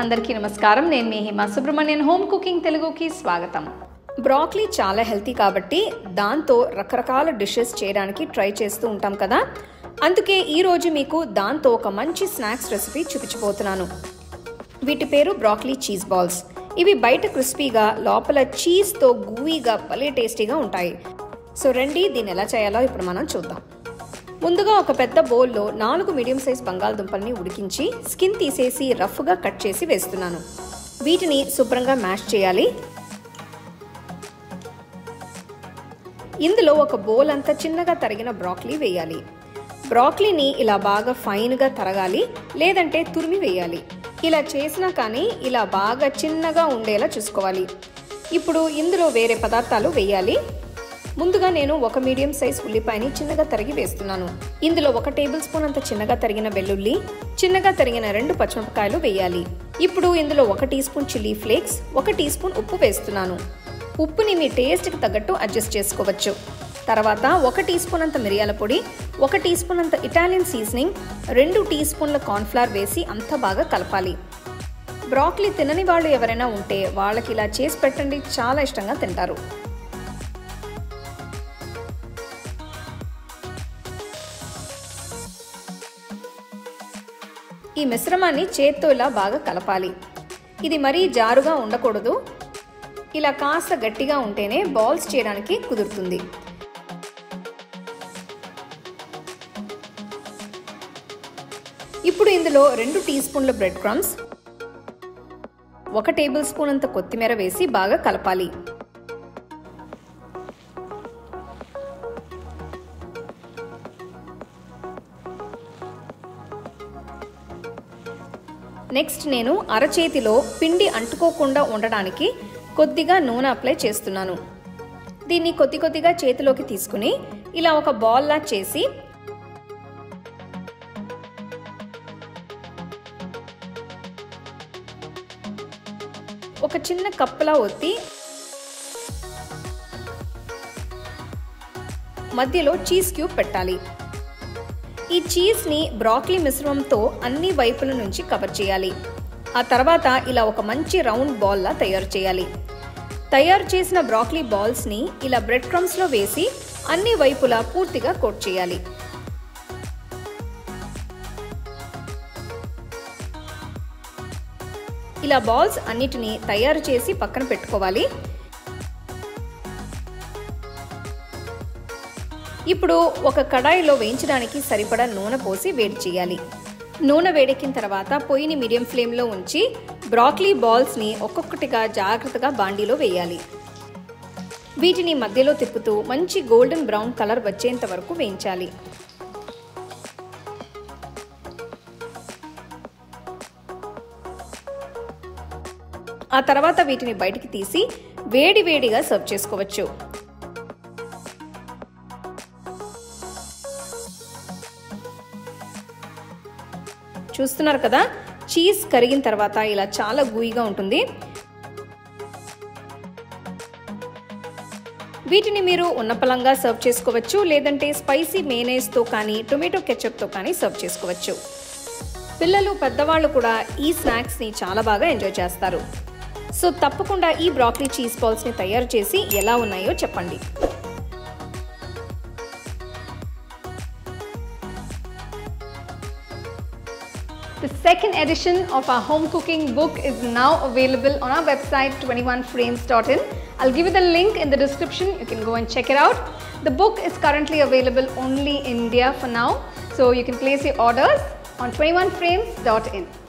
అందరికీ నమస్కారం. నేను మీ హిమా సుబ్రహ్మణ్యన్. హోమ్ కుకింగ్ తెలుగుకి స్వాగతం. బ్రాకలీ చాలా హెల్తీ కాబట్టి దాంతో రకరకాల డిషెస్ చేయడానికి ట్రై చేస్తూ ఉంటాం కదా. అందుకే ఈరోజు మీకు దాంతో ఒక మంచి స్నాక్స్ రెసిపీ చూపించబోతున్నాను. వీటి పేరు బ్రాకలీ చీజ్ బాల్స్. ఇవి బయట క్రిస్పీగా లోపల చీజ్తో గూయిగా భలే టేస్టీగా ఉంటాయి. సో రండి, దీన్ని ఎలా చేయాలో ఇప్పుడు మనం చూద్దాం. ముందుగా ఒక పెద్ద బౌల్లో 4 మీడియం సైజ్ బంగాళదుంపల్ని ఉడికించి స్కిన్ తీసేసి రఫ్గా కట్ చేసి వేస్తున్నాను. వీటిని శుభ్రంగా మ్యాష్ చేయాలి. ఇందులో ఒక బౌల్ అంతా చిన్నగా తరిగిన బ్రాకలీ వేయాలి. బ్రాకలీని ఇలా బాగా ఫైన్గా తరగాలి, లేదంటే తురిమి వేయాలి. ఇలా చేసినా కానీ ఇలా బాగా చిన్నగా ఉండేలా చూసుకోవాలి. ఇప్పుడు ఇందులో వేరే పదార్థాలు వేయాలి. ముందుగా నేను ఒక మీడియం సైజ్ ఉల్లిపాయని చిన్నగా తరిగి వేస్తున్నాను. ఇందులో 1 టేబుల్ స్పూన్ అంత చిన్నగా తరిగిన వెల్లుల్లి, చిన్నగా తరిగిన 2 పచ్చిమిరపకాయలు వేయాలి. ఇప్పుడు ఇందులో 1 teaspoon chilli flakes, 1 teaspoon ఉప్పు వేస్తున్నాను. ఉప్పుని మీ టేస్ట్కి తగ్గట్టు అడ్జస్ట్ చేసుకోవచ్చు. తర్వాత 1 టీ స్పూన్ అంత మిరియాల పొడి, 1 టీ స్పూన్ అంత ఇటాలియన్ సీజనింగ్, 2 టీ స్పూన్ల కార్న్ఫ్లవర్ వేసి అంతా బాగా కలపాలి. బ్రాకలీ తినని వాళ్ళు ఎవరైనా ఉంటే వాళ్ళకి ఇలా చేసి పెట్టండి, చాలా ఇష్టంగా తింటారు. ఈ మిశ్రమాన్ని చేత్తో ఇలా బాగా కలపాలి. ఇది మరీ జారుగా ఉండకూడదు. ఇలా కాస్త గట్టిగా ఉంటేనే బాల్స్ చేయడానికి కుదురుతుంది. ఇప్పుడు ఇందులో 2 టీ స్పూన్ల బ్రెడ్ క్రమ్స్, 1 టేబుల్ స్పూన్ అంత కొత్తిమీర వేసి బాగా కలపాలి. నెక్స్ట్ నేను అరచేతిలో పిండి అంటుకోకుండా ఉండడానికి కొద్దిగా నూనె అప్లై చేస్తున్నాను. దీన్ని కొద్ది కొద్దిగా చేతిలోకి తీసుకుని ఇలా ఒక బాల్లా చేసి ఒక చిన్న కప్పులా ఒత్తి మధ్యలో చీజ్ క్యూబ్ పెట్టాలి. ఈ చీజ్ని బ్రాకలీ మిశ్రమంతో అన్ని వైపుల నుంచి కవర్ చేయాలి. ఆ తర్వాత ఇలా ఒక మంచి రౌండ్ బాల్లా తయారు చేయాలి. తయారు చేసిన బ్రాకలీ బాల్స్ని ఇలా బ్రెడ్ క్రమ్స్లో వేసి అన్ని వైపులా పూర్తిగా కోట్ చేయాలి. ఇలా బాల్స్ అన్నిటినీ తయారు చేసి పక్కన పెట్టుకోవాలి. ఇప్పుడు ఒక కడాయిలో వేయించడానికి సరిపడా నూనె పోసి వేడి చేయాలి. నూనె వేడెక్కిన తర్వాత పొయ్యిని మీడియం ఫ్లేమ్లో ఉంచి బ్రాకలీ బాల్స్ని ఒక్కొక్కటిగా జాగ్రత్తగా బాండీలో వేయాలి. వీటిని మధ్యలో తిప్పుతూ మంచి గోల్డెన్ బ్రౌన్ కలర్ వచ్చేంత వరకు వేయించాలి. ఆ తర్వాత వీటిని బయటికి తీసి వేడివేడిగా సర్వ్ చేసుకోవచ్చు. చూస్తున్నారు కదా, చీజ్ కరిగిన తర్వాత ఇలా చాలా గూయిగా ఉంటుంది. వీటిని మీరు ఉన్నపలంగా సర్వ్ చేసుకోవచ్చు, లేదంటే స్పైసీ మేనేజ్తో కానీ టొమాటో కెచప్తో కానీ సర్వ్ చేసుకోవచ్చు. పిల్లలు పెద్దవాళ్ళు కూడా ఈ స్నాక్స్ని చాలా బాగా ఎంజాయ్ చేస్తారు. సో తప్పకుండా ఈ బ్రాకలీ చీజ్ బాల్స్ని తయారు చేసి ఎలా ఉన్నాయో చెప్పండి. The second edition of our home cooking book is now available on our website 21frames.in. I'll give you the link in the description. You can go and check it out. The book is currently available only in India for now, so you can place your orders on 21frames.in.